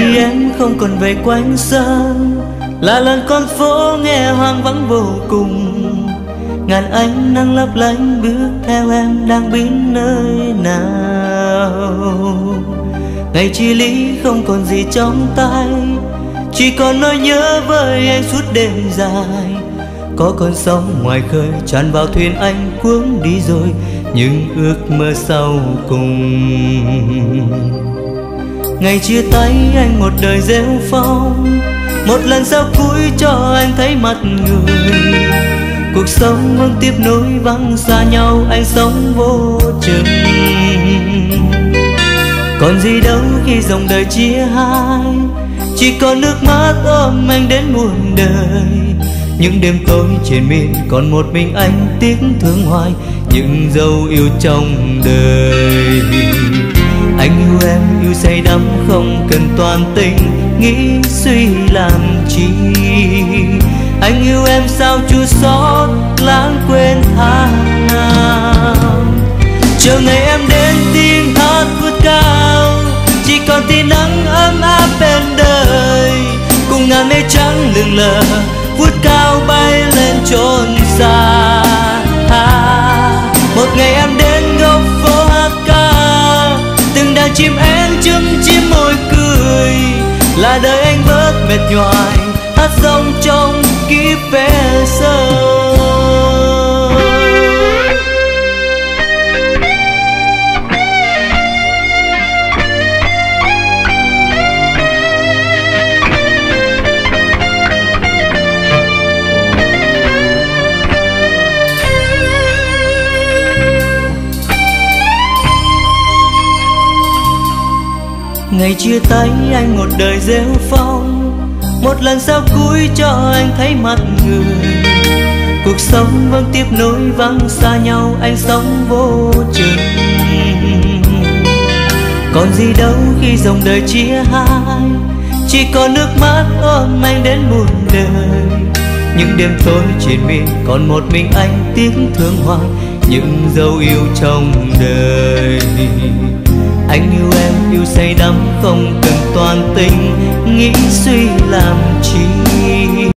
khi em không còn về quanh sân, là lần con phố nghe hoang vắng vô cùng. Ngàn ánh nắng lấp lánh bước theo em đang biến nơi nào. Ngày chia ly không còn gì trong tay, chỉ còn nỗi nhớ với anh suốt đêm dài. Có con sóng ngoài khơi tràn vào thuyền anh cuốn đi rồi những ước mơ sau cùng. Ngày chia tay anh một đời rêu phong, một lần sau cuối cho anh thấy mặt người. Cuộc sống vẫn tiếp nối vắng xa nhau, anh sống vô chừng. Còn gì đâu khi dòng đời chia hai, chỉ còn nước mắt ôm anh đến muôn đời. Những đêm tối trên miên còn một mình anh tiếc thương hoài những dấu yêu trong đời. Anh yêu em yêu say đắm không cần toàn tình, nghĩ suy làm chi. Anh yêu em sao chua xót lãng quên tháng năm. Chờ ngày em đến tiếng hát vút cao, chỉ còn tia nắng ấm áp bên đời. Cùng ngàn mây trắng lượn lờ vút cao bay lên chốn xa. Một ngày em đến góc phố hát ca, từng đàn chim én chấm chim môi cười. Là đời anh bớt mệt nhoài hát rong trong kiếp vé sâu. Ngày chia tay anh một đời rêu phong, một lần sau cuối cho anh thấy mặt người. Cuộc sống vẫn tiếp nối vắng xa nhau, anh sống vô chừng. Còn gì đâu khi dòng đời chia hai, chỉ còn nước mắt ôm anh đến muôn đời. Những đêm tối triền miên còn một mình anh tiếc thương hoài những dấu yêu trong đời. Anh yêu em yêu say đắm không cần toàn tình, nghĩ suy làm chi.